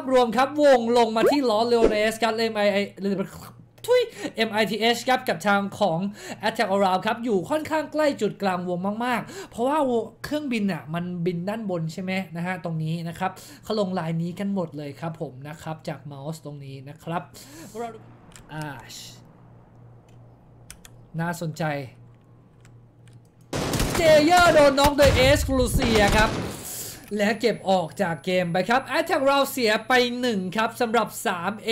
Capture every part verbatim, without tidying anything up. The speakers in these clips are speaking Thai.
พรวมครับวงลงมาที่ลอสเลเรสครับเอ็มไอทุย เอ็ม ไอ ที เอช ครับกับทางของ Attack Around ครับอยู่ค่อนข้างใกล้จุดกลางวงมากๆเพราะว่าเครื่องบินอ่ะมันบินด้านบนใช่ไหมนะฮะตรงนี้นะครับเขาลงลายนี้กันหมดเลยครับผมนะครับจากเมาส์ตรงนี้นะครับเราอ่าน่าสนใจเจเยอร์โดนน็อกโดยเอสคลูเซียครับและเก็บออกจากเกมไปครับ Attack Around เสียไปหนึ่งครับสำหรับ ทรี เอ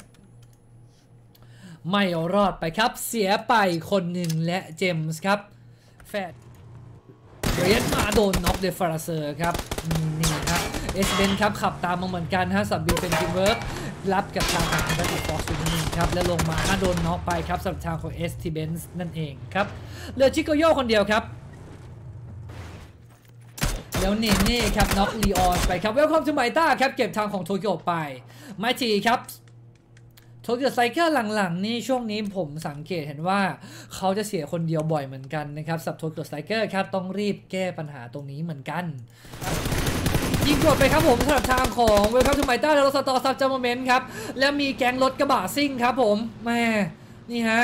ไม่รอดไปครับเสียไปคนหนึ่งและเจมส์ครับแฟดเรียนมาโดนน็อกเดฟาราเซอร์ครับนี่ครับเอสเบนครับขับตามมาเหมือนกันฮะสับบิลเป็นทีมเวิร์กรับกับทางของแบทฟอร์สเป็นหนึ่งครับและลงมาโดนน็อกไปครับสำหรับทางของเอสทีเบนส์นั่นเองครับเหลือชิโกโยคนเดียวครับแล้วเนเน่ครับน็อกลีออนไปครับเวลคอมทูไมต้าครับเก็บทางของโตเกียวไปไมจีครับโทเกียวไซเคิลหลังๆนี่ช่วงนี้ผมสังเกตเห็นว่าเขาจะเสียคนเดียวบ่อยเหมือนกันนะครับสับโทเกียวไซเคิลครับต้องรีบแก้ปัญหาตรงนี้เหมือนกันยิงกดไปครับผมสำหรับทางของเวลคัมทูไมต้าแล้วสตอร์ซับจัมเมนต์ครับแล้วมีแก๊งรถกระบะซิ่งครับผมแม่นี่ฮะ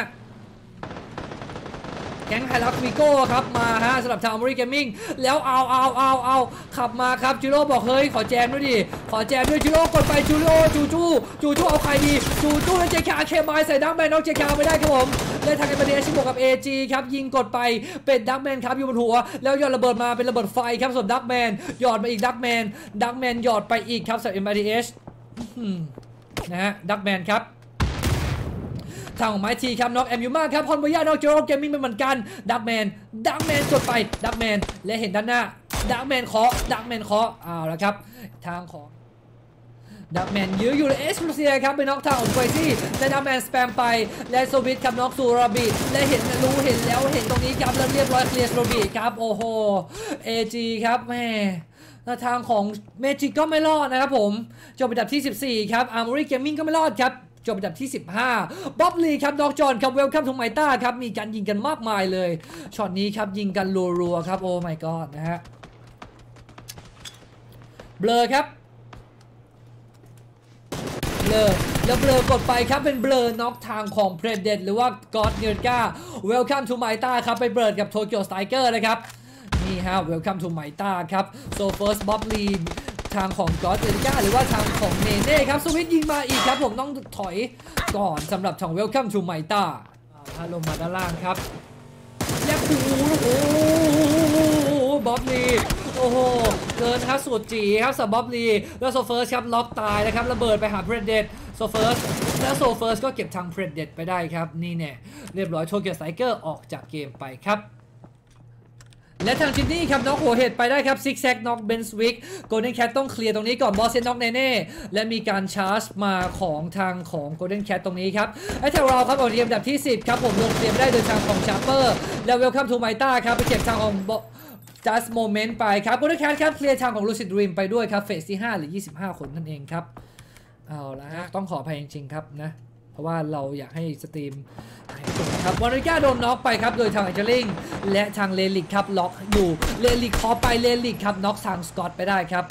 แก๊งไฮลักวิโก้ครับมาฮะสำหรับทางอเมริกันเกมมิ่งแล้วเอาเอาเอาเอาขับมาครับจูโร่บอกเฮ้ยขอแจมด้วยดิขอแจมด้วยจูโร่กดไปจูโร่จูจูจูจูเอาใครดีจูจูแล้วเจคาเคมายใส่ดักแมนน้องเจคาไม่ได้ครับผมได้ทางเอ็มดีเอชบวกกับ เอ จี ครับยิงกดไปเป็นดักแมนครับอยู่บนหัวแล้วหยอดระเบิดมาเป็นระเบิดไฟครับส่วนดักแมนหยอดมาอีกดักแมนดักแมนหยอดไปอีกครับสำหรับ เอ็ม ดี เอช นะฮะดักแมนครับทางของไมทีครับน็อกแอมยูมาครับฮอนโบย่าน็อกเจโรเกมมิ่งเป็นเหมือนกันดักแมนดักแมนกดไปดักแมนและเห็นด้านหน้าดักแมนเคาะดักแมนเคาะเอาละครับทางของดักแมนยื้ออยู่ในเอสลูเซียครับไปน็อกทางของไฟซี่และดักแมนสแปมไปและโซบิทครับน็อกซูราบีและเห็นรู้เห็นแล้วเห็นตรงนี้ครับแล้วเรียบร้อยเคลียร์โซบิครับโอ้โหเอจีครับแม่ทางของเมจิกก็ไม่รอดนะครับผมจบอันดับที่สิบสี่ครับอาร์มอรี่เกมมิ่งก็ไม่รอดครับจบอันดับที่สิบห้าบ๊อบลีครับดอกจอนครับเวลคัมทูไมต้าครับมีการยิงกันมากมายเลยช็อตนี้ครับยิงกันรัวๆครับโอ้ my god นะฮะเบลอครับเบลอแล้วเบลอกดไปครับเป็นเบลอน็อกทางของเพรเดตหรือว่ากอดเนิร์ก้าเวลคัมทูไมต้าครับไปเบิร์ดกับโตเกียวสไตรเกอร์นะครับนี่ฮะเวลคัมทูไมต้าครับโซเฟิร์สบ๊อบลีทางของกอดเนิร์ก้าหรือว่าทางของเนเน่ครับสวิตยิงมาอีกครับผมต้องถอยก่อนสำหรับทางเวลคัมทูไมต้าถ้าลงมาด้านล่างครับและโอ้โหบ๊อบลีโอ้โหเกินครับสุดจีครับสำหรับบ๊อบลีแล้วโซเฟิร์สครับล็อกตายนะครับระเบิดไปหาเพรเดตโซเฟิร์สแล้วโซเฟิร์สก็เก็บทางเพรเดตไปได้ครับนี่เนี่ยเรียบร้อยโทเกียวไซเคิลออกจากเกมไปครับและทางจินนี่ครับน็อกหัวเห็ดไปได้ครับซิกแซกน็อกเบนสวิกโกลเด้นแคทต้องเคลียร์ตรงนี้ก่อนบอสเซนน็อกเนเน่และมีการชาร์จมาของทางของโกลเด้นแคทตรงนี้ครับไอ้แถวเราครับออกเรียมอันดับที่สิบครับผมลงเรียมได้โดยทางของชาร์เปอร์และเวลคัมทูไมต้าครับไปเก็บทางของจัสโมเมนต์ไปครับโกลเด้นแคทครับเคลียร์ทางของลูซิดรีมไปด้วยครับเฟสที่ห้าหรือยี่สิบห้าคนนั่นเองครับเอาละฮะต้องขออภัยจริงๆครับนะเพราะว่าเราอยากให้สตรีมครับวาริก้าโดนน็อกไปครับโดยทางแองเจลิงและทางเลลิกครับล็อกอยู่เลลิกคอไปเลลิกครับน็อกทางสกอตไปได้ครับ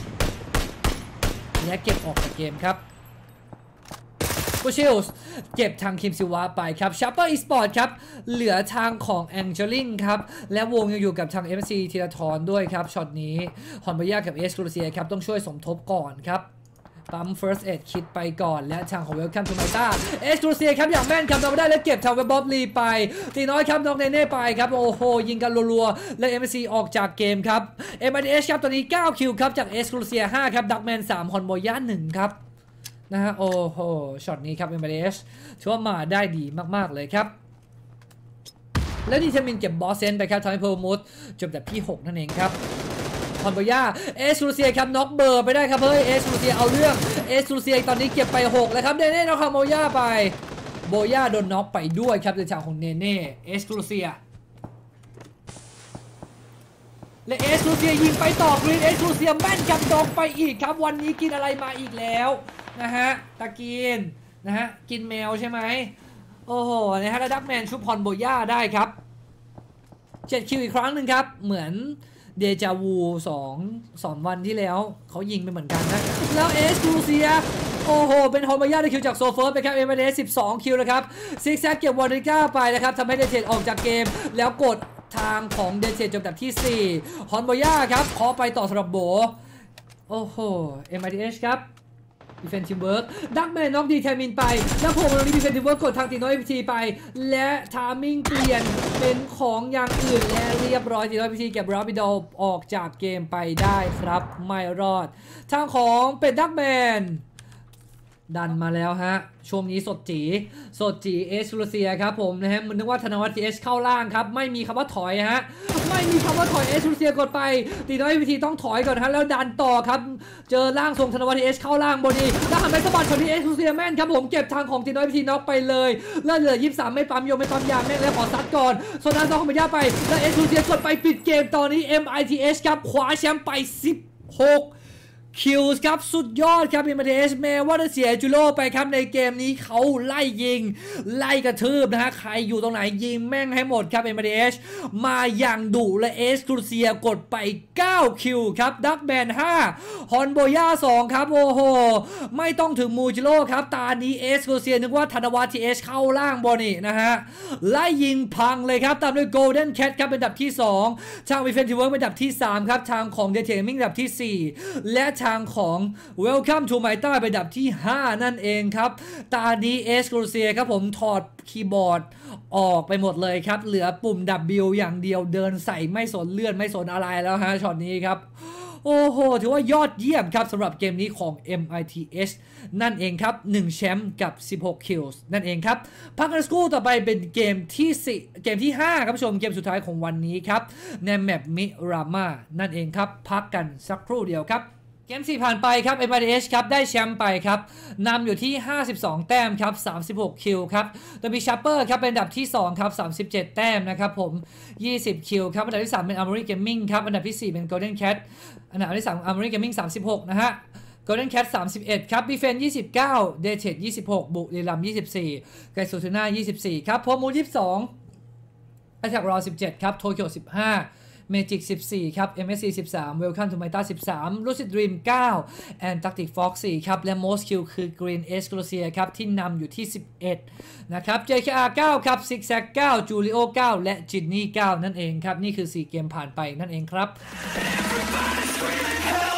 และเก็บออกจากเกมครับบูชิลส์เก็บทางคิมซิวะไปครับชัปเปอร์อีสปอร์ตครับเหลือทางของแองเจลิงครับและวงยังอยู่กับทาง เอ็ม ซี ธีรทรด้วยครับช็อตนี้ฮอนบายากับเอสครูเซียครับต้องช่วยสมทบก่อนครับปั๊ม first aid คิดไปก่อนและทางของ Welcome to Meta เอสครูเซียครับอย่างแม่นครับเราไม่ได้แล้วเก็บทางเวบบ๊อบลีไปตีน้อยครับน้องเนเน่ไปครับโอ้โหยิงกันรัวๆและ เอ็ม ซี ออกจากเกมครับ เอ็ม ดี เอช ครับตอนนี้เก้าคิวครับจากเอสครูเซียห้าครับดักแมนสามฮอนโบย่าหนึ่งครับนะฮะโอ้โหช็อตนี้ครับ เอ็ม ดี เอช ถือว่ามาได้ดีมากๆเลยครับและดีเทมินเก็บบอสเซนไปครับทำให้เพอร์มูดจบแบบที่หกนั่นเองครับฮอนโบย่าเอสลูเซียครับน็อกเบอร์ไปได้ครับเฮ้ยเอสลูเซียเอาเรื่องเอสลูเซียตอนนี้เก็บไปหกแล้วครับเนเน่น็อกฮอนโบย่าไปโบย่าโดนน็อกไปด้วยครับในทางของเนเน่เอสลูเซียและเอสลูเซียยิงไปต่อกรีนเอสลูเซียแม่นกับดอกไปอีกครับวันนี้กินอะไรมาอีกแล้วนะฮะตะกินนะฮะกินแมวใช่ไหมโอ้โหนะฮะระดับแมนชุบฮอนโบย่าได้ครับเจ็ดคิวอีกครั้งหนึ่งครับเหมือนเดจาวูสองสองวันที่แล้วเขายิงไปเหมือนกันนะแล้วเอสคูเซียโอ้โหเป็นฮอร์มายาได้คิวจากโซเฟิร์สไปครับเอ็มไอเดสิบสองคิวนะครับซิกแซกเก็บวอร์นิก้าไปนะครับทำให้เดเจตออกจากเกมแล้วกดทางของเดเจตจบอันดับที่สี่ฮอร์มายาครับขอไปต่อสำหรับโบโอ้โห เอ็ม ไอ ที เอช ครับดีเฟนทีมเวิร์กดักแมนน็อกดีแทมินไปแล้วผมตรงนี้ดีเฟนทีมเวิร์กกดทางตีน้อย เอ พี ที ไปและทามิ่งเปลี่ยนเป็นของอย่างอื่นและเรียบร้อยตีน้อย เอ พี ที เก็บราบิดอลออกจากเกมไปได้ครับไม่รอดทางของเป็นดักแมนดันมาแล้วฮะช่วงนี้สดจีสดจีเอสรูเซียครับผมนะฮะมันนึกว่าธนวัฒน์ทีเอสเข้าล่างครับไม่มีคำว่าถอยฮะไม่มีคำว่าถอยเอสรูเซียกดไปตีน้อยวิธีต้องถอยก่อนฮะแล้วดันต่อครับเจอล่างทรงธนวัฒน์ทีเอสเข้าล่างบนนี้แล้วหันไปสะบัดของทีเอสรูเซียแม่นครับผมเก็บทางของตีน้อยวิธีน็อกไปเลยแล้วเหลือยี่สิบสามไม่ปั๊มโยไม่ปั๊มยาแม่งแล้วขอซัดก่อนโซนาซองของมิยาไปแล้วเอสรูเซียกดไปปิดเกมตอนนี้ เอ็ม ไอ ที เอช ครับคว้าแชมป์ไปสิบหกคิวส์ครับสุดยอดครับเอ็ม ไอ ที เอชแม้ว่าจะเสียจูโร่ไปครับในเกมนี้เขาไล่ยิงไล่กระทืบนะฮะใครอยู่ตรงไหนยิงแม่งให้หมดครับ เอ็ม ไอ ที เอช มาอย่างดุและเอสครูเซียกดไปเก้าคิวครับดักแมนห้าฮอนโบย่าสองครับโอ้โหไม่ต้องถึงมูจิโร่ครับตานี้เอสครูเซียนึกว่าธนวัฒน์ทีเอชเข้าล่างบอนี่นะฮะไล่ยิงพังเลยครับตามด้วยโกลเด้นแคทครับเป็นอันดับที่สองทางวิเฟนทิเวิร์กเป็นอันดับที่สามครับทางของเดเทมิงอันดับที่สี่และทางของ Welcome to My ใต้เป็นอันดับที่ห้านั่นเองครับตานี้เอสครูเซียครับผมถอดคีย์บอร์ดออกไปหมดเลยครับเหลือปุ่ม ดับเบิลยู อย่างเดียวเดินใส่ไม่สนเลื่อนไม่สนอะไรแล้วฮะช็อตนี้ครับโอ้โหถือว่ายอดเยี่ยมครับสำหรับเกมนี้ของ เอ็ม ไอ ที เอช นั่นเองครับหนึ่งแชมป์กับสิบหกคิลส์นั่นเองครับพักกันสักครู่ต่อไปเป็นเกมที่สี่เกมที่ห้าครับผู้ชมเกมสุดท้ายของวันนี้ครับในแมปมิรามานั่นเองครับพักกันสักครู่เดียวครับเกมสี่ผ่านไปครับ เอ็ม ไอ ที เอช ครับได้แชมป์ไปครับนำอยู่ที่ห้าสิบสองแต้มครับสามสิบหกคิวครับโดยมีชัปเปอร์ครับเป็นอันดับที่สองครับสามสิบเจ็ดแต้มนะครับผมยี่สิบคิวครับอันดับที่สามเป็น Armory Gaming ครับอันดับที่สี่เป็น Golden Cat อันดับที่สาม Armory Gaming สามสิบหกนะฮะ Golden Cat สามสิบเอ็ดครับ Bifen ยี่สิบเก้า Daychet ยี่สิบหกบุรีรัมย์ยี่สิบสี่ไกซูทูน่ายี่สิบสี่ครับโพมูยี่สิบสองไอแท็กรอสิบเจ็ดครับโตเกียวสิบห้าเมจิกสิบสี่ครับ เอ็ม เอส ซี สิบสาม Welcome to My สิบสาม Lucid Dream เก้า Antarctic Fox สี่ครับและ Most Kill คือ Green Esclusia ครับที่นำอยู่ที่สิบเอ็ดนะครับ เจ เค อาร์ เก้าครับ Zigzag เก้า Julio เก้าและ Ginny เก้านั่นเองครับนี่คือสี่เกมผ่านไปนั่นเองครับ